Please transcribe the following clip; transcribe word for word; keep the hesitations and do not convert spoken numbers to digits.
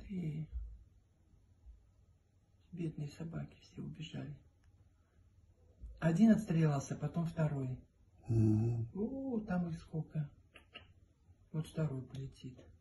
И бедные собаки все убежали. Один отстрелялся, потом второй. Угу. О, там их сколько. Вот второй полетит.